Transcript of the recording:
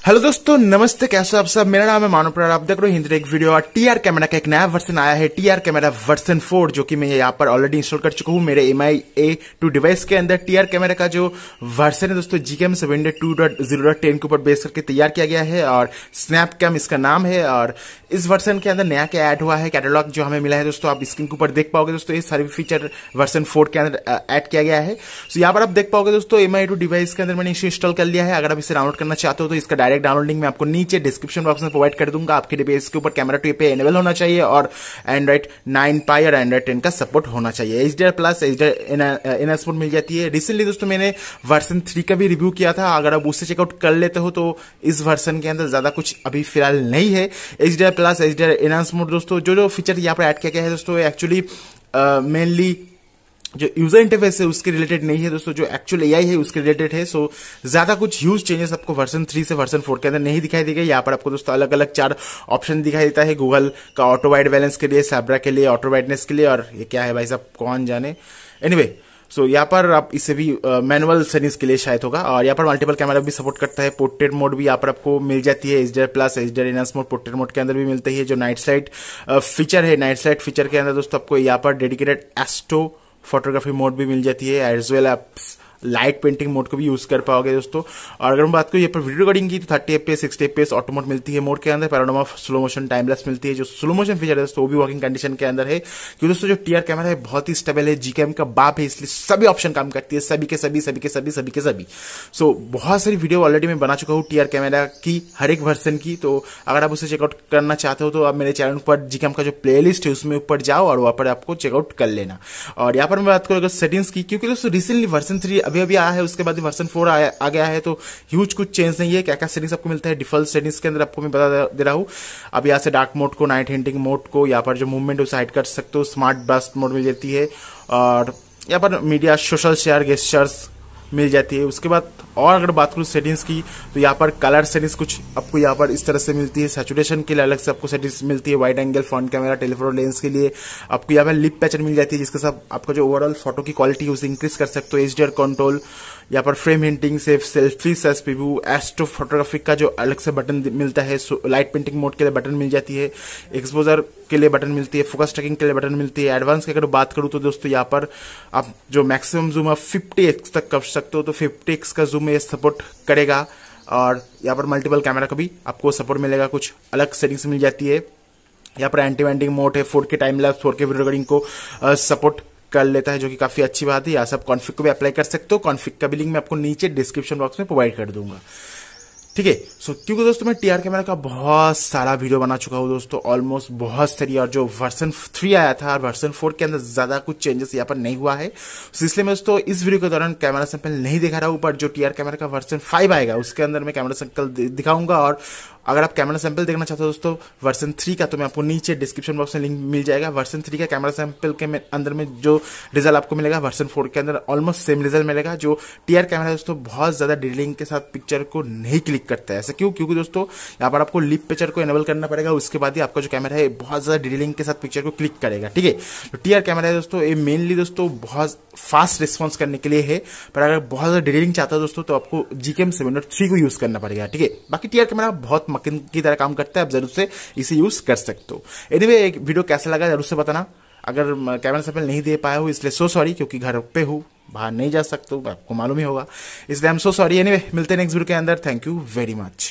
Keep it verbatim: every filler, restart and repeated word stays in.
Hello दोस्तों, नमस्ते। कैसे आप सब? मेरा नाम है मानव प्रकार। आप देख रहे हो हिंदी एक वीडियो। और टीआर कैमरा का एक नया वर्जन आया है, टीआर कैमरा वर्जन फोर, जो कि मैं यहाँ पर ऑलरेडी इंस्टॉल कर चुका हूँ मेरे M I A two device के अंदर। टीआर कैमरा का जो वर्जन है दोस्तों, GKM seven two dot zero dot ten के ऊपर बेस करके तैयार किया गया है और स्नैप कैम इसका नाम है। और इस वर्जन के अंदर नया क्या ऐड हुआ है, कैटलॉग जो हमें मिला है दोस्तों, आप स्क्रीन के ऊपर देख पाओगे दोस्तों। ये सारे फीचर वर्जन फोर के अंदर ऐड किया गया है। तो यहाँ पर आप देख पाओगे दोस्तों, एम आई टू डिवाइस के अंदर मैंने इसे इंस्टॉल कर लिया है। अगर आप इसे डाउनलोड करना चाहते हो तो इसका डायरेक्ट डाउनलोडिंग में आपको नीचे डिस्क्रिप्शन बॉक्स में प्रोवाइड कर दूंगा। आपके डिवाइस के ऊपर कैमरा टू पे एनेबल होना चाहिए और एंड्रॉइड नाइन पाई और एंड्रॉइड टेन का सपोर्ट होना चाहिए। एचडीआर प्लस एचडीआर इन सपोर्ट मिल जाती है। रिसेंटली दोस्तों मैंने वर्जन थ्री का भी रिव्यू किया था। अगर आप उससे चेकआउट कर लेते हो तो इस वर्जन के अंदर ज्यादा कुछ अभी फिलहाल नहीं है। HDR plus HDR enhance mode दोस्तों, जो जो फीचर यहाँ पर ऐड किया गया है दोस्तों, एक्चुअली मेनली जो यूजर इंटरफेस है उसके रिलेटेड नहीं है दोस्तों, जो एक्चुअल एआई है उसके रिलेटेड है। सो ज्यादा कुछ ह्यूज चेंजेस आपको वर्जन थ्री से वर्जन फोर के अंदर नहीं दिखाई देगा। यहाँ पर आपको दोस्तों अलग अलग चार ऑप्शन दिखाई देता है। गूगल का ऑटो वाइड बैलेंस के लिए, सैब्रा के लिए, ऑटो वाइडनेस के लिए, और ये क्या है भाई साहब कौन जाने। एनीवे सो यहाँ पर आप इसे भी मैनुअल सेटिंग्स के लिए शायद होगा। और यहाँ पर मल्टीपल कैमरा भी सपोर्ट करता है। पोर्ट्रेट मोड भी यहाँ पर आपको मिल जाती है। HDR plus HDR enhance mode portrait mode के अंदर भी मिलती है। जो नाइट स्लाइड फीचर है, नाइट स्लाइड फीचर के अंदर दोस्तों आपको यहाँ पर डेडिकेटेड एस्ट्रो फोटोग्राफी मोड भी मिल जाती है। एज वेल आप लाइट पेंटिंग मोड को भी यूज कर पाओगे दोस्तों। और अगर हम बात करें यहाँ पर वीडियो रिकॉर्डिंग की, तो thirty F P S sixty F P S auto mode मिलती है मोड के अंदर। पैरानोमा स्लो मोशन टाइमलेस मिलती है। जो स्लो मोशन फीचर है दोस्तों वो भी वर्किंग कंडीशन के अंदर है, क्योंकि दोस्तों जो टीआर कैमरा है बहुत ही स्टेबल है, जीकेएम का बाप है, इसलिए सभी ऑप्शन काम करती है, सभी के सभी सभी के सभी सभी के सभी। सो बहुत सारी वीडियो ऑलरेडी मैं बना चुका हूँ टीआर कैमरा की हर एक वर्जन की। तो अगर आप उसे चेकआउट करना चाहते हो तो आप मेरे चैनल पर जीकेएम का जो प्लेलिस्ट है उसमें ऊपर जाओ और वहां पर आपको चेकआउट कर लेना। और यहाँ पर मैं बात करूँ अगर सेटिंग्स की, क्योंकि दोस्तों रिसेंटली वर्जन थ्री अभी अभी आया है, उसके वर्जन फोर आ, आ गया है, तो ह्यूज कुछ चेंज नहीं है। क्या क्या सेटिंग्स आपको मिलता है डिफॉल्ट सेटिंग्स के अंदर आपको मैं बता दे रहा हूं। अब यहाँ से डार्क मोड को, नाइट हिंटिंग मोड को, यहाँ पर जो मूवमेंट है उसे हाइड कर सकते हो। स्मार्ट बस्ट मोड मिल जाती है। और यहाँ पर मीडिया सोशल शेयर गेस्चर्स मिल जाती है। उसके बाद और अगर बात करूँ सेटिंग्स की, तो यहाँ पर कलर सेटिंग्स कुछ आपको यहाँ पर इस तरह से मिलती है। सैचुरेशन के लिए अलग से आपको सेटिंग्स मिलती है। Wide angle, front camera, telephoto lens के लिए आपको यहाँ पर लिप पैचर मिल जाती है, जिसके साथ आपका जो ओवरऑल फोटो की क्वालिटी है उसे इंक्रीज कर सकते हो। एचडीआर कंट्रोल, यहाँ पर फ्रेम हिंटिंग, सेफ सेल्फी सेस प्रीव्यू, एस्ट्रो फोटोग्राफिक का जो अलग से बटन मिलता है। लाइट पेंटिंग मोड के लिए बटन मिल जाती है। एक्सपोजर के लिए बटन मिलती है। फोकस ट्रैकिंग के लिए बटन मिलती है। एडवांस की अगर बात करूँ तो दोस्तों यहाँ पर आप जो मैक्सिमम जूम आप फिफ्टी एक्स तक कर सकते हो, तो फिफ्टी एक्स का जूम ये सपोर्ट करेगा। और यहाँ पर मल्टीपल कैमरा का भी आपको सपोर्ट मिलेगा। कुछ अलग सेटिंग्स मिल जाती है। यहाँ पर एंटी वेंडिंग मोड है। Four K time lapse, four K video recording को सपोर्ट कर लेता है, जो कि काफी अच्छी बात है। यहाँ से आप कॉन्फिग को भी अप्लाई कर सकते हो। कॉन्फिग का भी लिंक मैं आपको नीचे डिस्क्रिप्शन बॉक्स में प्रोवाइड कर दूंगा, ठीक है। सो क्योंकि दोस्तों मैं टीआर कैमरा का बहुत सारा वीडियो बना चुका हूँ दोस्तों, ऑलमोस्ट बहुत सारी। और जो वर्जन थ्री आया था और वर्जन फोर के अंदर ज्यादा कुछ चेंजेस यहाँ पर नहीं हुआ है, so इसलिए मैं दोस्तों इस वीडियो के दौरान कैमरा सैंपल नहीं दिखा रहा हूँ। पर जो टीआर कैमरा का वर्जन फाइव आएगा उसके अंदर मैं कैमरा सैंपल दिखाऊंगा। और अगर आप कैमरा सैंपल देखना चाहते हो दोस्तों वर्जन थ्री का, तो मैं आपको नीचे डिस्क्रिप्शन बॉक्स में लिंक मिल जाएगा। वर्जन थ्री का कैमरा सैंपल के अंदर में जो रिजल्ट आपको मिलेगा, वर्जन फोर के अंदर ऑलमोस्ट सेम रिजल्ट मिलेगा। जो टीआर कैमरा दोस्तों बहुत ज्यादा डिटेलिंग के साथ पिक्चर को नहीं क्लिक करता है। ऐसा क्यों? क्योंकि दोस्तों यहाँ पर आपको लिप पिक्चर को एनेबल करना पड़ेगा, उसके बाद ही आपका जो कैमरा है बहुत ज्यादा डिटेलिंग के साथ पिक्चर को क्लिक करेगा, ठीक है। तो टीआर कैमरा है दोस्तों, ये मेनली दोस्तों बहुत फास्ट रिस्पॉन्स करने के लिए है। पर अगर बहुत ज्यादा डिटेलिंग चाहता हो दोस्तों तो आपको जीकेएम सेवन डॉट थ्री को यूज करना पड़ेगा, ठीक है। बाकी टीआर कैमरा बहुत मक्खन की तरह काम करता है, आप जरूर से इसे यूज कर सकते हो। एनीवे एक वीडियो कैसा लगा जरूर से बताना। अगर कैमरा सैंपल नहीं दे पाया हूं इसलिए सो सॉरी, क्योंकि घर पे हूं, बाहर नहीं जा सकता हूं, आपको मालूम ही होगा, इसलिए I am so sorry. Anyway मिलते हैं नेक्स्ट वीडियो के अंदर। Thank you very much.